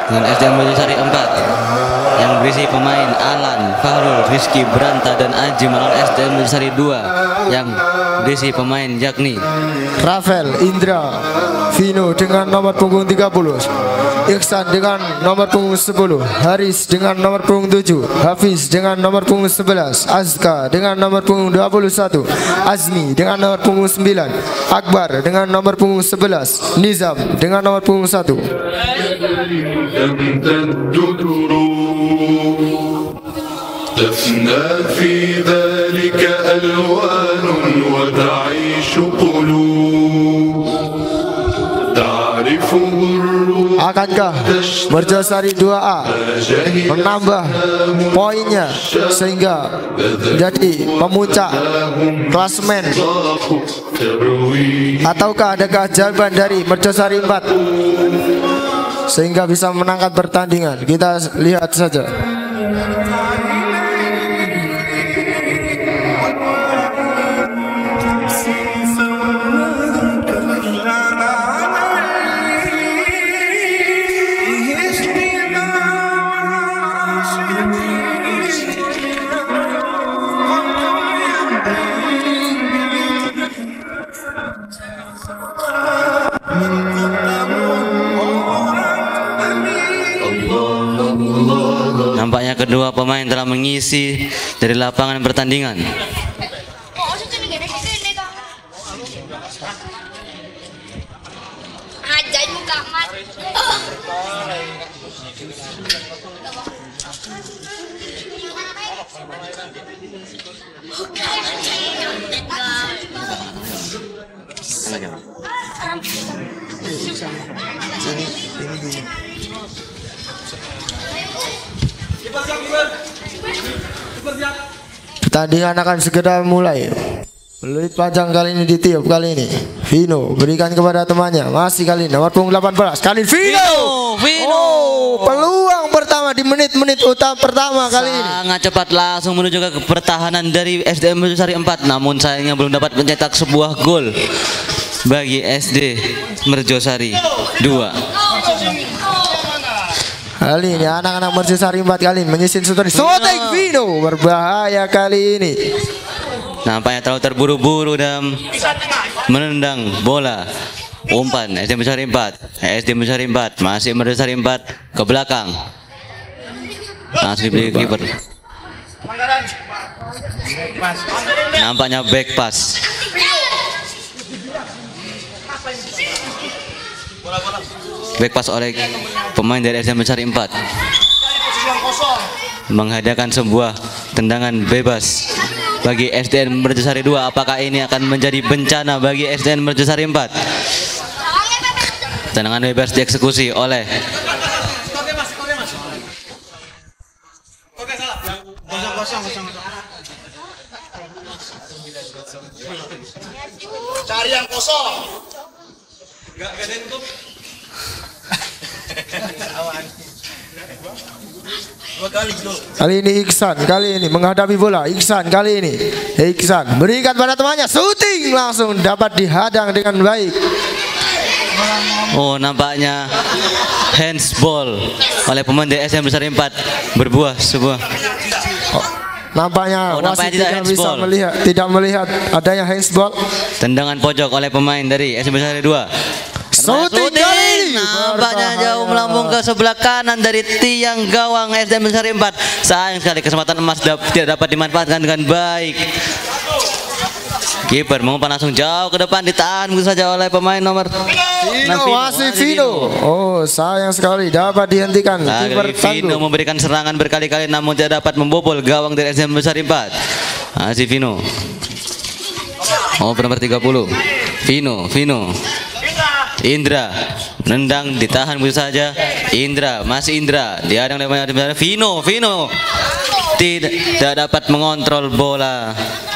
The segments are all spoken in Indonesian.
dengan SDM Mojosari 4 yang berisi pemain Alan, Fahrul, Rizky, Branta, dan Aji melawan SDM Mojosari 2 yang berisi pemain yakni Rafael, Indra, Vino dengan nomor punggung 30, Iksan dengan nomor punggung 10, Haris dengan nomor punggung 7, Hafiz dengan nomor punggung 11, Azka dengan nomor punggung 21, Azmi dengan nomor punggung 9, Akbar dengan nomor punggung 11, Nizam dengan nomor punggung 1. تفنى في ذلك ألوان وتعيش قلوب تعرفه الروح. Akankah Merjosari 2A menambah poinnya sehingga menjadi pemuncak klasemen, ataukah ada keajaiban dari Merjosari 4 sehingga bisa menangkan pertandingan? Kita lihat saja. Nampaknya kedua pemain telah mengisi dari lapangan pertandingan. Pertandingan akan segera mulai. Peluit panjang kali ini ditiup kali ini. Vino berikan kepada temannya. Masih kali ini nomor punggung 18. Kali Vino. Oh, peluang pertama di menit-menit utama pertama kali ini. Sangat cepat langsung menuju ke pertahanan dari SDM Mojosari 4. Namun sayangnya belum dapat mencetak sebuah gol bagi SD Merjosari 2. Kali ini anak-anak Merjosari 4 kali ini menyisin shooting Vino berbahaya kali ini. Nampaknya terlalu terburu-buru dalam menendang bola. Umpan SD Mojosari 4. SD Mojosari 4 masih Mojosari 4 ke belakang. Langsung diberi kiper. Nampaknya back pass. Back pass oleh pemain dari SD Mojosari 4 menghadiahkan sebuah tendangan bebas bagi SDN Merjosari 2. Apakah ini akan menjadi bencana bagi SDN Merjosari 4? Tendangan bebas dieksekusi oleh cari yang kosong. Gak ada tutup. Kali ini Iksan, kali ini menghadapi bola. Iksan kali ini, Iksan berikan pada temannya, shooting langsung dapat dihadang dengan baik. Oh, nampaknya handsball oleh pemain dari SM Mojosari 4 berbuah sebuah. Nampaknya wasit tidak melihat adanya handsball. Tendangan pojok oleh pemain dari SM Mojosari 2. Shooting kali ini nampaknya jauh melambung ke sebelah kanan dari tiang gawang SDM Mojosari 4. Sayang sekali kesempatan emas tidak dapat dimanfaatkan dengan baik. Kiper mengumpan langsung jauh ke depan, ditahan begitu saja oleh pemain nomor Vino. Oh, sayang sekali dapat dihentikan. Kiper Vino memberikan serangan berkali-kali namun tidak dapat membobol gawang dari SDM Mojosari 4. Masih Vino. Oh, nomor 30. Vino. Indra nendang, ditahan begitu saja. Indra, masih Indra, dihadang oleh Vino tidak dapat mengontrol bola.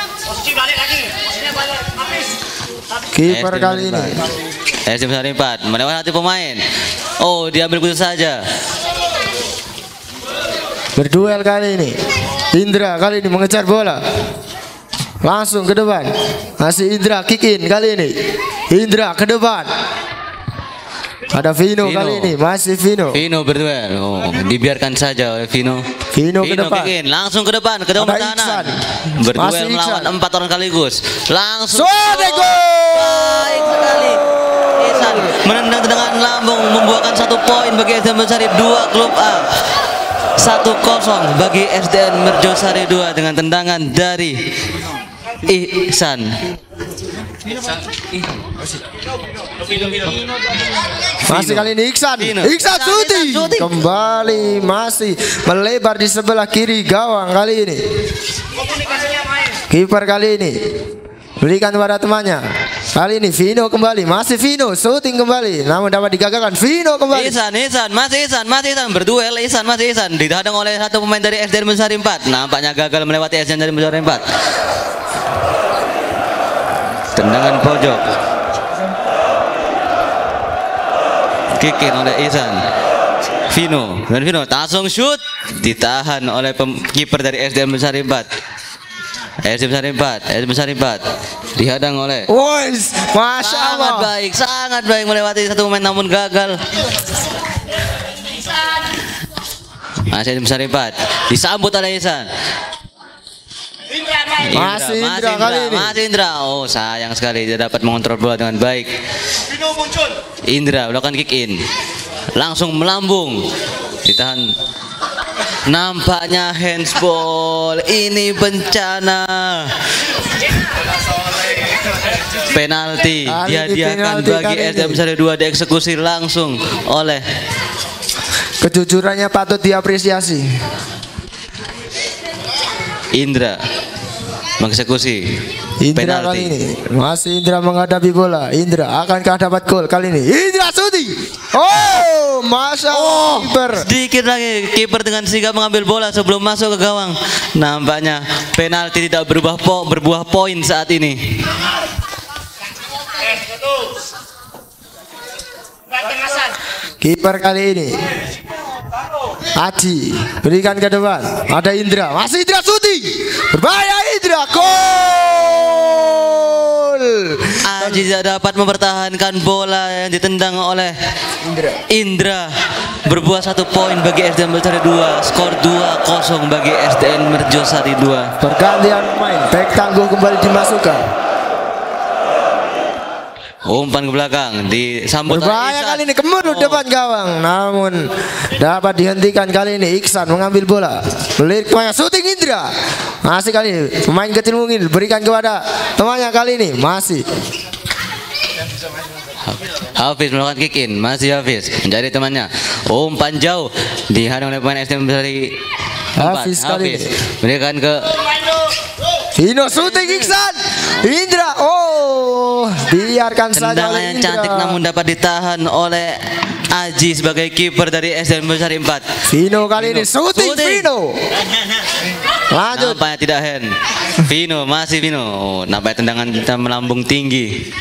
Kiper kali ini SD Mojosari 4 melewati pemain. Oh, diambil begitu saja. Berduel kali ini. Indra kali ini mengejar bola. Langsung ke depan. Masih Indra kick in kali ini. Indra ke depan. Ada Vino kali ini, masih Vino. Vino berduel. Oh, dibiarkan saja oleh Vino. Vino ke depan. kick in. Langsung ke depan, ke dalam Ada pertahanan. Iksan. Berduel Masih melawan Iksan. 4 orang sekaligus. Langsung. Gol! Baik sekali. Iksan menendang tendangan lambung, membuahkan 1 poin bagi SDN Merjosari 2 klub A. 1-0 bagi SDN Merjosari 2 dengan tendangan dari Ihsan. Masih kali ini Iksan. Vino. Iksan shooting. shooting. Kembali masih melebar di sebelah kiri gawang kali ini. Kiper kali ini berikan kepada temannya. Kali ini Vino kembali, masih Vino shooting kembali, namun dapat digagalkan. Vino kembali. Ihsan masih berduel. Ihsan dihadang oleh 1 pemain dari SDN Merjosari 4. Nampaknya gagal melewati SDN dari Merjosari 4. Tendangan pojok. Kick in oleh Ihsan. Vino langsung shoot, ditahan oleh kiper dari SDN Merjosari 4. SDN Merjosari 4 dihadang oleh Wois, Masya Allah. sangat baik melewati 1 pemain namun gagal. Masih Merjosari 4 disambut oleh Ihsan. Masih Indra kali ini. Masih Indra. Oh, sayang sekali tidak dapat mengontrol bola dengan baik. Indra melakukan kick in. Langsung melambung. Ditahan. Nampaknya handsball. Ini bencana. Penalti Kali ini dihadiahkan penalti bagi kali ini. SDN Merjosari 2, dieksekusi langsung oleh Kejujurannya patut diapresiasi. Indra mengeksekusi Indra kali ini masih Indra menghadapi bola. Indra akankah dapat gol kali ini? Indra shooting. Oh, Masya Allah. Kiper. Sedikit lagi kiper dengan sigap mengambil bola sebelum masuk ke gawang. Nampaknya penalti tidak berbuah poin saat ini. Kiper kali ini Aji berikan ke depan. Ada Indra, masih Indra shooting. Berbahaya Indra, gol. Aji tidak dapat mempertahankan bola yang ditendang oleh Indra. Berbuah 1 poin bagi SDN Merjosari 2. Skor 2-0 bagi SDN Merjosari 2. Pergantian pemain, back tangguh kembali dimasukkan. Umpan ke belakang disambut oleh Berbahaya Ihsan. kali ini, kemudian depan gawang, namun dapat dihentikan kali ini. Iksan mengambil bola, melirik pemain, shooting Indra. Masih kali ini pemain kecil mungkin berikan kepada temannya kali ini. Masih Hafiz melakukan kick in, masih Hafiz mencari temannya. Umpan jauh dihadang oleh pemain SDN Merjosari 4. Hafiz kali ini. Berikan ke Vino shooting Iksan. Indra, oh, biarkan saja tendangan oleh yang Indra. cantik namun dapat ditahan oleh Aji sebagai kiper dari SDN Merjosari 4. Vino kali ini shooting. Vino lanjut. Nampaknya tidak hand. Vino, masih Vino. Oh, nampaknya tendangan kita melambung tinggi.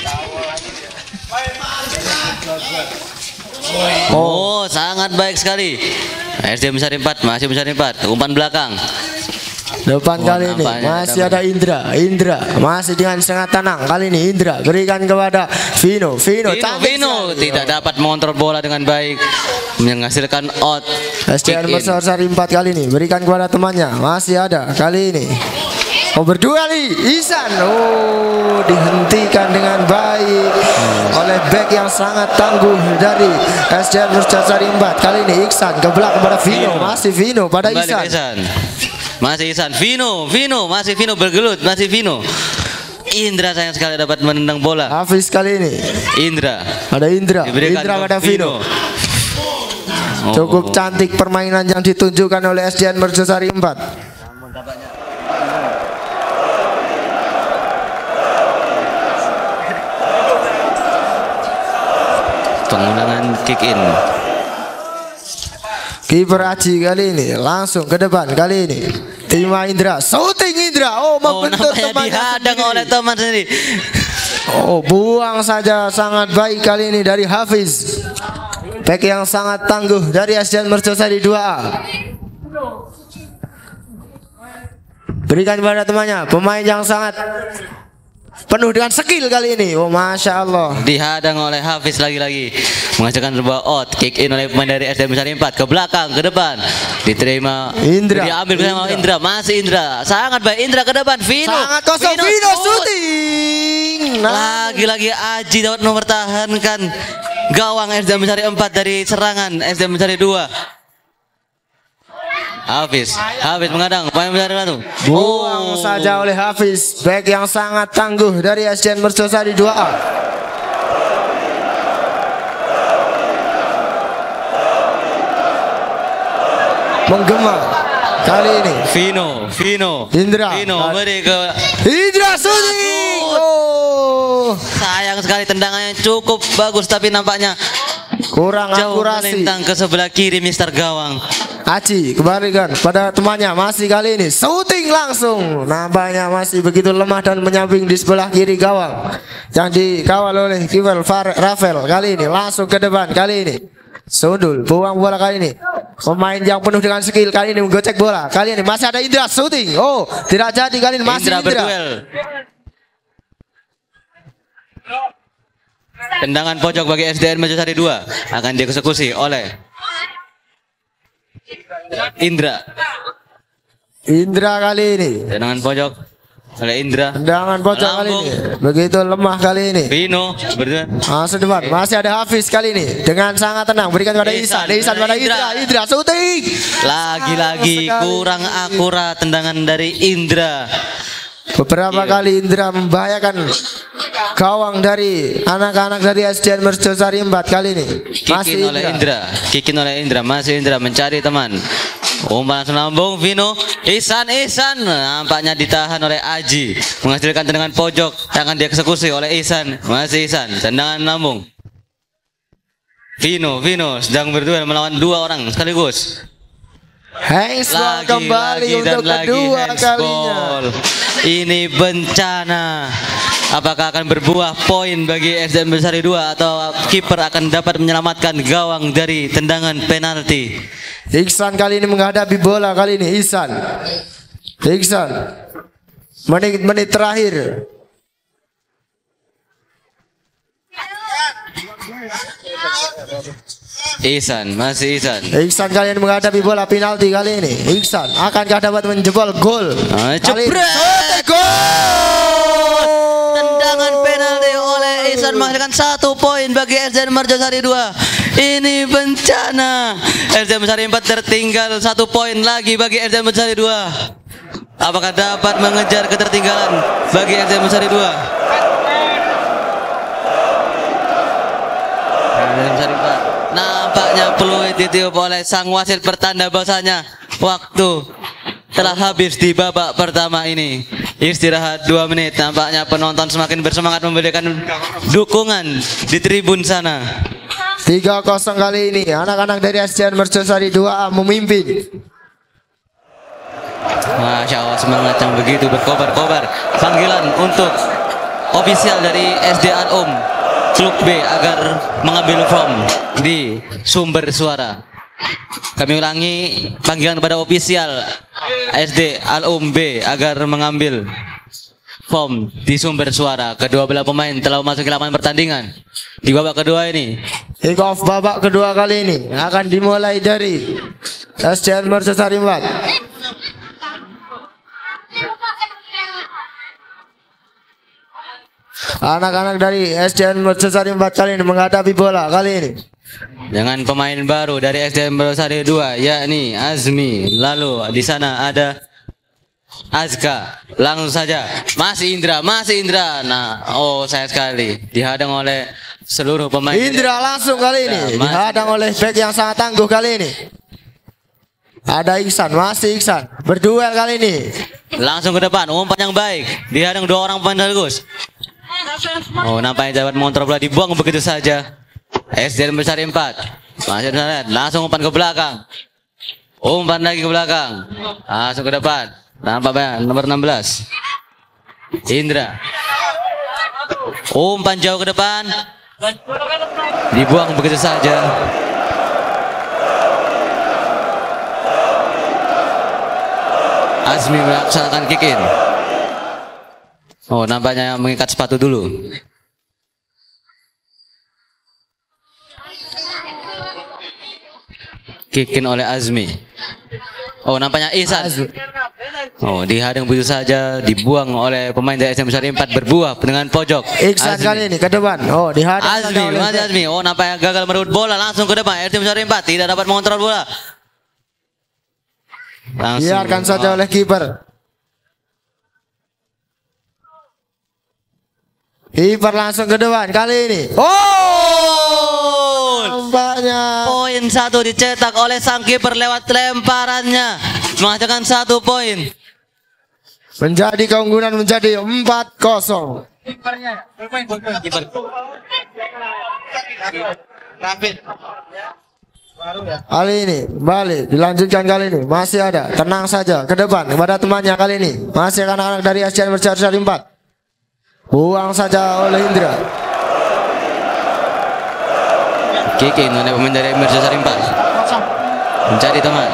Oh, sangat baik sekali. SDN Merjosari 4, masih Merjosari 4. Umpan belakang. Depan Oh, kali ini nampaknya masih dapat. ada Indra masih dengan sangat tenang. Kali ini Indra berikan kepada Vino cantik Vino sekali. tidak dapat mengontrol bola dengan baik, menghasilkan out. SDN Kick in. Merjosari 4 kali ini berikan kepada temannya. Masih ada kali ini. Oh, berdua nih Ihsan. Oh, dihentikan dengan baik oleh back yang sangat tangguh dari SDN Merjosari 4. Kali ini Ihsan ke belakang kepada Vino. Masih Vino pada Kembali ke Ihsan. Ihsan. Masih Ihsan. Vino masih Vino bergelut, masih Vino. Indra sayang sekali dapat menendang bola. Hafiz kali ini. Indra Ada Indra. diberikan Indra ke pada Vino. Oh, Cukup cantik permainan yang ditunjukkan oleh SDN Merjosari 4. pengulangan kick in. Kiper Aji kali ini langsung ke depan kali ini. Terima Indra, shooting Indra. Oh, Oh, membentur nampaknya temannya dihadang sendiri. oleh teman sendiri. Oh, buang saja sangat baik kali ini dari Hafiz. Back yang sangat tangguh dari SDN Merjosari 2A. Berikan kepada temannya, pemain yang sangat penuh dengan skill kali ini. Oh, masya Allah. Dihadang oleh Hafiz lagi-lagi. Menghasilkan sebuah out. Kick in oleh pemain dari SDN Besari 4. Ke belakang, ke depan. Diterima. Indra. Diambil bersama Indra. Masih Indra. Sangat baik. Indra ke depan. Vino. Sangat kosong. Vino shoot. shooting. Lagi-lagi Aji dapat mempertahankan gawang SDN Besari 4 dari serangan SDN Besari 2. Hafiz mengadang pemain Besari 1. Buang saja oleh Hafiz. Back yang sangat tangguh dari SDN Mercosari 2A. Menggema kali ini. Vino. Indra. Beri ke Indra shooting. Oh. sayang sekali tendangannya cukup bagus tapi nampaknya Kurang jauh akurasi. melintang ke sebelah kiri Mister Gawang. Aci kembalikan pada temannya. Masih kali ini shooting langsung. Nampaknya masih begitu lemah dan menyamping di sebelah kiri gawang yang dikawal oleh kiper Rafael. Kali ini langsung ke depan. Kali ini sundul buang bola kali ini. Pemain yang penuh dengan skill kali ini menggocek bola. Kali ini masih ada Indra shooting. Oh, tidak jadi kali ini masih Indra. Berduel. Tendangan pojok bagi SDN Mercosari 2 akan dieksekusi oleh Indra. Indra kali ini. Tendangan pojok oleh Indra. Tendangan pojok kali ini. Begitu lemah kali ini. Vino berduel. Masuk depan. Masih ada Hafiz kali ini. Dengan sangat tenang berikan kepada Ihsan. Ihsan pada Indra. Indra shooting. Lagi-lagi kurang akurat tendangan dari Indra. Beberapa kali Indra membahayakan gawang dari anak-anak dari SDN Mercosari 4 kali ini. Kikin oleh Indra. Masih Indra mencari teman. Umpan langsung lambung Vino. Ihsan nampaknya ditahan oleh Aji. Menghasilkan tendangan pojok yang akan dieksekusi oleh Ihsan. Masih Ihsan. Tendangan lambung. Vino sedang berduel melawan dua orang sekaligus. Handsball kembali untuk kedua kalinya. Ini bencana. Apakah akan berbuah poin bagi SDN Besari 2 atau kiper akan dapat menyelamatkan gawang dari tendangan penalti? Ihsan kali ini menghadapi bola kali ini. Ihsan menit-menit terakhir. Masih Ihsan kali ini menghadapi bola penalti kali ini. Ihsan akankah dapat menjebol gol? Jebret gol! Tendangan penalti oleh Ihsan menghasilkan 1 poin bagi SDN Mercosari 2. Ini bencana. SDN Mercosari 4 tertinggal 1 poin lagi bagi SDN Mercosari 2. Apakah dapat mengejar ketertinggalan bagi SDN Mercosari 2? Nampaknya peluit ditiup oleh sang wasit pertanda bahwasanya waktu telah habis di babak pertama ini. Istirahat 2 menit. Nampaknya penonton semakin bersemangat memberikan dukungan di tribun sana. 3-0 kali ini anak-anak dari SDN Mercosari 2A memimpin. Masya Allah, semangat yang begitu berkobar-kobar. Panggilan untuk ofisial dari SD Al-Um Klub B agar mengambil form di sumber suara. Kami ulangi panggilan kepada ofisial SD Al-Um B agar mengambil form di sumber suara. Kedua belah pemain telah memasuki lapangan pertandingan di babak kedua ini. Kick off babak kedua kali ini akan dimulai dari SDN Mercosari 4. Anak-anak dari SDN Mercosari 4 kali ini menghadapi bola kali ini dengan pemain baru dari SDN Mercosari 2 yakni Azmi. Lalu di sana ada Azka. Langsung saja masih Indra. Nah, sayang sekali dihadang oleh seluruh pemain. Indra langsung kali ini dihadang oleh back yang sangat tangguh kali ini. Ada masih Ihsan berduel kali ini. Langsung ke depan, umpan yang baik. Dihadang 2 orang pemain sekaligus. Nampaknya dapat mengontrol bola, dibuang begitu saja. SDN Besari 4. Masih langsung umpan ke belakang. Umpan lagi ke belakang. Langsung ke depan. Nampaknya nomor 16. Indra. Umpan jauh ke depan. Dibuang begitu saja. Azmi melaksanakan kick in. Oh, nampaknya mengikat sepatu dulu. Kikin oleh Azmi. Oh, nampaknya Ihsan. Oh, dihadang begitu saja, dibuang oleh pemain dari SM Besar 4, berbuah dengan pojok. Ihsan kali ini ke depan. Oh, dihadang Azmi, masih Azmi. Oh, nampaknya gagal merebut bola, langsung ke depan. SM Besar 4 tidak dapat mengontrol bola. Langsung. Biarkan saja oleh kiper. Kiper langsung ke depan kali ini. Oh! Nampaknya Poin 1 dicetak oleh sang kiper lewat lemparannya, menghasilkan 1 poin. menjadi keunggulan menjadi 4-0. Kiper. Kali ini balik dilanjutkan kali ini masih ada, tenang saja ke depan kepada temannya kali ini masih anak-anak dari Asian Besar 4. Buang saja oleh Indra. Kikin oleh pemain dari Besar 4. Mencari teman.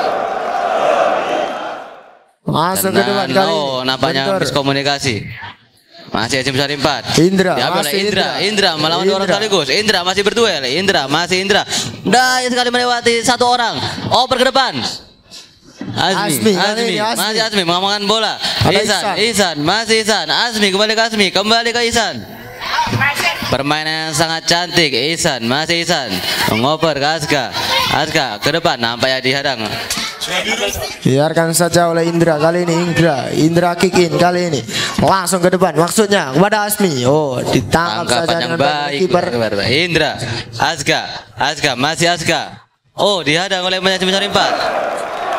Masuk ke depan kali ini. Oh, nampaknya Bentor. miskomunikasi. Masih SM Besar 4. Indra, Diambil oleh masih Indra melawan 2 orang Indra. sekaligus. Indra masih berduel. Indra. Daya sekali melewati 1 orang. Oper ke depan. Azmi, kali ini Azmi. Masih Azmi mengamankan bola. Ada Ihsan, masih Ihsan. Azmi kembali ke Ihsan. Permainan yang sangat cantik. Ihsan, masih Ihsan. Mengoper ke Aska ke depan, nampaknya dihadang. Biarkan saja oleh Indra kali ini. Indra kick in kali ini langsung ke depan maksudnya kepada Azmi. Oh, ditangkap saja Tangkapan yang dengan baik. kiper. Indra, Aska, masih Aska. Oh, dihadang oleh pemain SM Besar 4.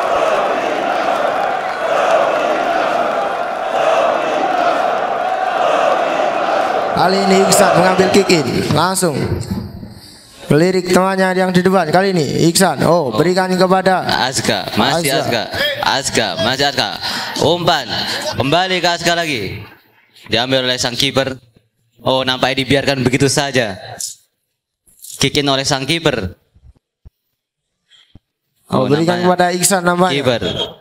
Kali ini Iksan mengambil kick in langsung melirik temannya yang di depan. Kali ini Iksan berikan kepada Aska, masih Aska. Umpan kembali ke Aska lagi. Diambil oleh sang kiper. Oh, nampaknya dibiarkan begitu saja. Kick in oleh sang kiper. berikan nampaknya kepada Iksan namanya. kiper.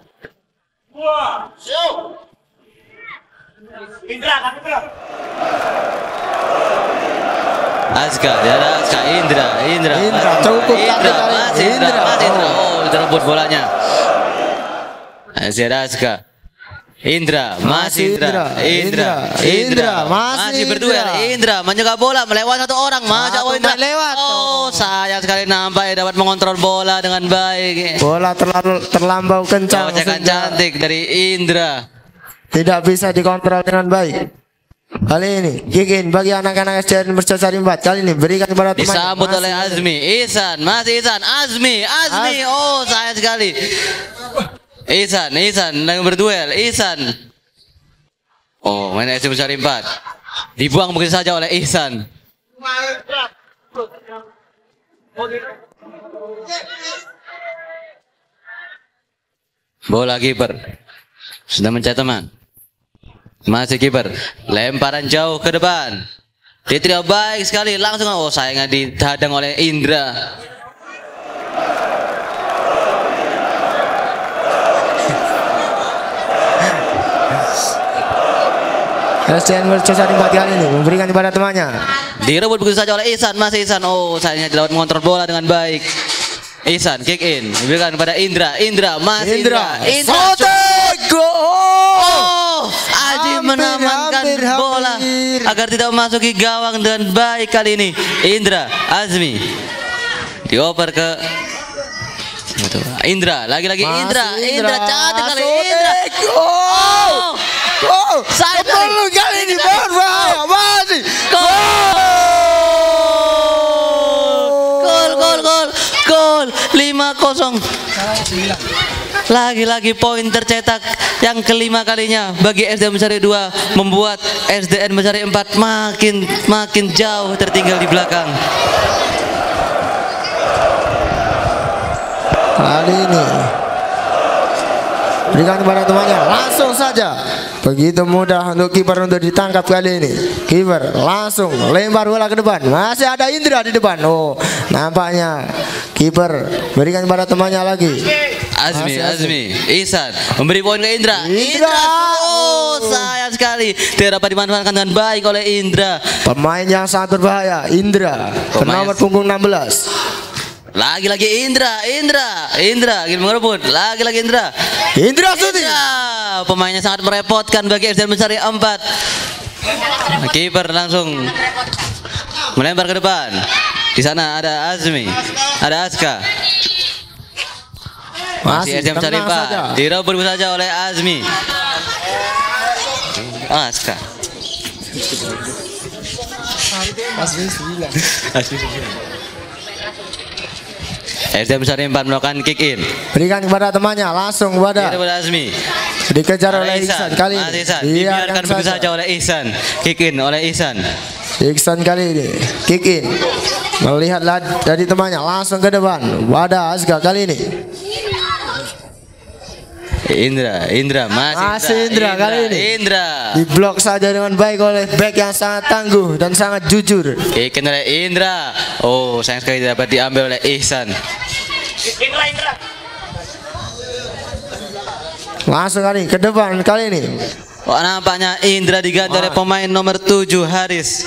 Aska, Indra, cukup cantik kali ini. masih Indra. Indra. Oh, terebut bolanya. Masih ada Aska. Indra, masih Indra, masih berduel. Indra menjaga bola melewati 1 orang, Satu Indra main lewat. Oh, sayang sekali nampaknya dapat mengontrol bola dengan baik. Bola terlampau kencang. Gocekan sehingga cantik dari Indra. tidak bisa dikontrol dengan baik. Kali ini kick in bagi anak-anak SCN Besar 4. Kali ini berikan kepada teman. Disambut oleh Azmi. Ihsan, masih Ihsan. Azmi. Oh, sayang sekali. Ihsan lagi berduel. Ihsan. Oh, main SM Besar 4. Dibuang begitu saja oleh Ihsan. Bola kiper. Sudah mencari teman. Masih kiper. Lemparan jauh ke depan. Ditrio baik sekali langsung. Oh, sayangnya dihadang oleh Indra. SCN Besar 4 kali ini memberikan kepada temannya. Direbut begitu saja oleh Ihsan, masih Ihsan. Oh, sayangnya tidak dapat mengontrol bola dengan baik. Ihsan kick in, diberikan kepada Indra, masih Indra. Sotek. Oh, Aji menamankan hampir. bola agar tidak memasuki gawang dengan baik kali ini. Indra, Azmi dioper ke Indra, lagi-lagi Indra cantik kali Indra. Saya Kembali kali ini berbahaya. Masih Gol 5-0. Lagi-lagi poin tercetak yang kelima kalinya bagi SDN Besar 2, membuat SDN Besar 4 makin jauh tertinggal di belakang. kali ini berikan kepada temannya langsung saja. Begitu mudah untuk kiper untuk ditangkap kali ini. Kiper langsung lempar bola ke depan. Masih ada Indra di depan. Oh, nampaknya kiper berikan kepada temannya lagi. Azmi, Ihsan memberi poin ke Indra. Indra. Oh, sayang sekali tidak dapat dimanfaatkan dengan baik oleh Indra. Pemain yang sangat berbahaya, Indra. Nomor punggung 16. Lagi-lagi Indra ingin merebut. Lagi-lagi Indra. Indra shooting. Pemainnya sangat merepotkan bagi SDN mencari 4. Kiper langsung melempar ke depan. Di sana ada Azmi, ada Aska. Masih SDN mencari 4. Direbut saja oleh Azmi. Aska. SDN mencari 4 melakukan kick in. Berikan kepada temannya, langsung kepada Azmi. Dikejar oleh Ihsan kali ini. Dibiarkan begitu saja oleh Ihsan. Kick in oleh Ihsan. Ihsan kali ini kick in. Melihatlah dari temannya, langsung ke depan. Wadah Azka kali ini. Indra masih Indra kali ini. Indra Diblok saja dengan baik oleh back yang sangat tangguh dan sangat jujur. Kick in oleh Indra. Oh, sayang sekali dapat diambil oleh Ihsan. Langsung kali ke depan kali ini. Oh, nampaknya Indra diganti oleh pemain nomor 7 Haris.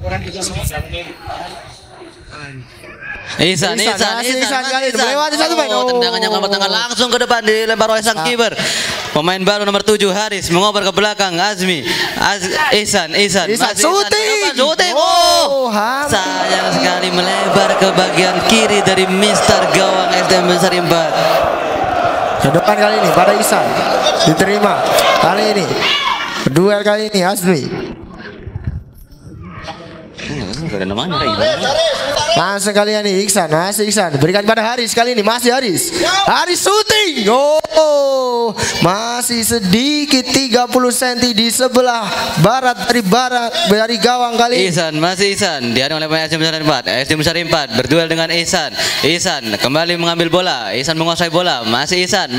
Ihsan kali ini melewati satu main. Tendangannya melompat tangan langsung ke depan dilempar oleh sang kiper. Pemain baru nomor 7 Haris mengoper ke belakang Azmi. Ihsan shooting. Oh, sayang sekali melebar ke bagian kiri dari Mister Gawang SDN Besari 4. Ke depan kali ini pada Ihsan. Diterima. Kali ini duel kali ini Azmi. Langsung kali ini Ihsan, masih Ihsan. Berikan pada Haris kali ini, masih Haris. Haris shooting. Oh, masih sedikit 30 cm di sebelah barat dari gawang kali ini. Masih Ihsan dihadang oleh pemain SDN Besari 4. SDN Besari 4 berduel dengan Ihsan. Ihsan kembali mengambil bola. Ihsan menguasai bola. Masih Ihsan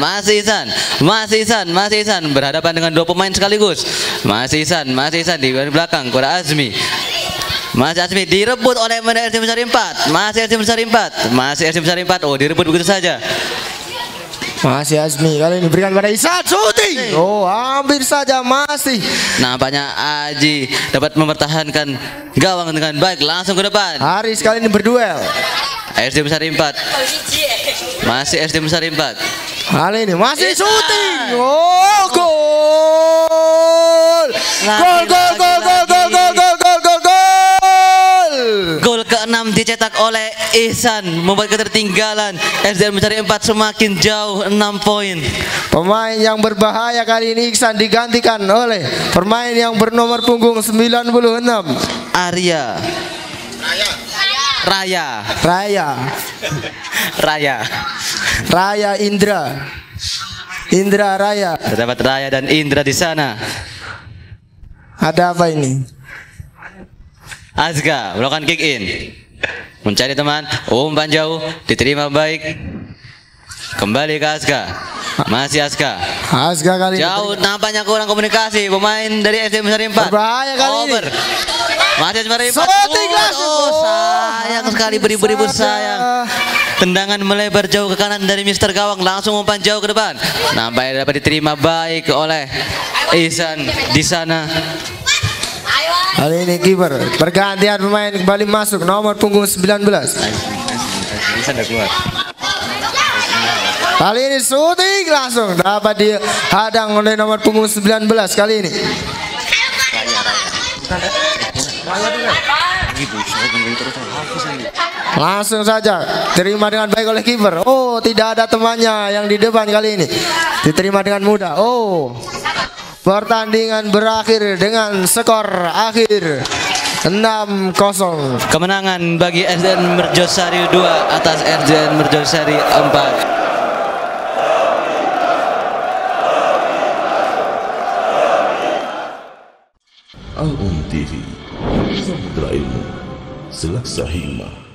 berhadapan dengan 2 pemain sekaligus. Masih Ihsan di belakang kepada Azmi. Masih Azmi direbut oleh pemain SDN Besari 4. Masih SDN Besari 4. Oh, direbut begitu saja. Masih Azmi kali ini berikan pada Ihsan shooting. Oh, hampir saja masih. Nampaknya Aji dapat mempertahankan gawang dengan baik, langsung ke depan. Haris kali ini berduel. SDN Besari 4. Masih SDN Besari 4. Kali ini masih shooting. Oh, gol. Gol ke-6 dicetak oleh Ihsan, membuat ketertinggalan SDN Mencari 4 semakin jauh 6 poin. Pemain yang berbahaya kali ini Ihsan digantikan oleh pemain yang bernomor punggung 96, Raya Indra Raya. Terdapat Raya dan Indra di sana. Ada apa ini? Aska melakukan kick in, mencari teman, umpan jauh, diterima baik, kembali ke Aska. Masih Aska kali jauh, nampaknya kurang komunikasi pemain dari SDN Besari 4. Berbahaya kali ini. Masih SDN Besari 4. Oh, sayang sekali, beribu-ribu sayang. Tendangan melebar jauh ke kanan dari Mister Gawang, langsung umpan jauh ke depan. Nampaknya dapat diterima baik oleh Ihsan di sana. Kali ini kiper pergantian pemain kembali masuk nomor punggung 19. Kali ini shooting langsung dapat dihadang oleh nomor punggung 19 kali ini. Langsung saja terima dengan baik oleh kiper. Oh, tidak ada temannya yang di depan kali ini. Diterima dengan mudah. Oh, pertandingan berakhir dengan skor akhir 6-0. Kemenangan bagi SDN Merjosari 2 atas SDN Merjosari 4. Al-Um TV, Samudra Ilmu, Selaksa Hikmah.